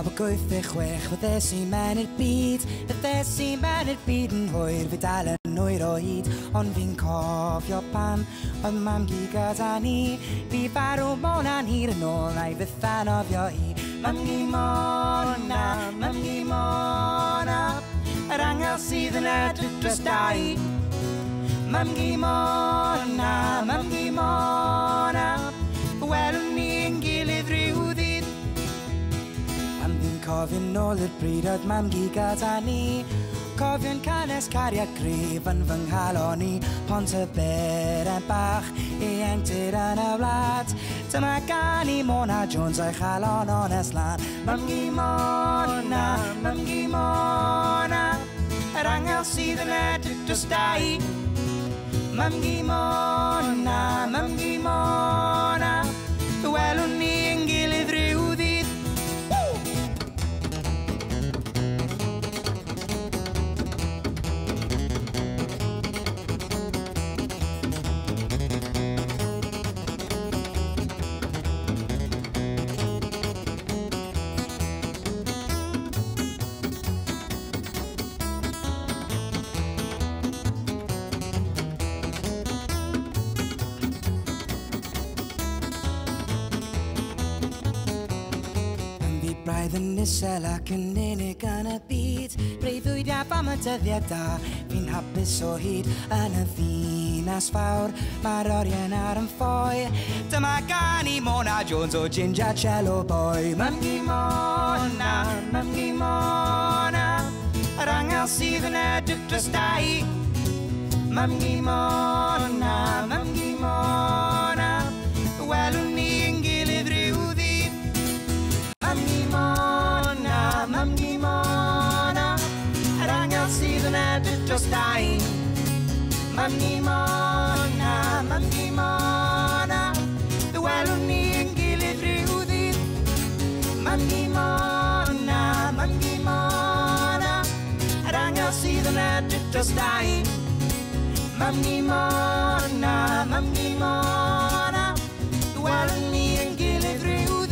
96, fydde sy'n menydd byd, fydde sy'n menydd byd yn hwyr, fi dal yn hwyr o hyd, ond fi'n cofio pan oedd Mamgu gyda ni, fi farw mona'n hir yn ôl, neu fydd anofio hi. Mamgu mona, Mamgu mona, yr angel sydd yn edrych dros dau. Mamgu mona, Mamgu mona, welwn ni yn gilydd rhyw ddydd. Am fi'n cofio'n ôl i'r bryd oedd Mamgu gyda ni, cofio'n canes cariad grif yn fy nghalon ni, pont y beren bach i engtyd yn y wlad. Dyma gan i Mona Jones o'i chalon ones lan. Mamgu mona, Mamgu mona, yr angel sydd yn edrych dros dau. Mamgu mona, Mamgu mona, welwn ni yn gilydd rhyw ddydd. Braidd yn isel ac yn unig yn y byd, breuddwydiad am y dyddiau da, fi'n hapus o hyd yn y ddinas fawr, mae'r oriau ar yn ffoi. Dyma gan i Mona Jones o Ginge a Celloboi. Mamgu mona, Mamgu mona, yr angel sydd yn edrych dros dau. Mamgu mona, Mamgu mona, welwn ni yn gilydd rhyw ddydd. Mamgu mona, Mamgu mona, yr angel sydd yn edrych dros dau. Mamgu mona, Mamgu mona, welwn ni yn gilydd rhyw ddydd. Mamgu mona, Mamgu mona, yr angel sydd yn edrych dros dau. Mamgu mona, Mamgu mona, welwn ni yn gilydd rhyw ddydd.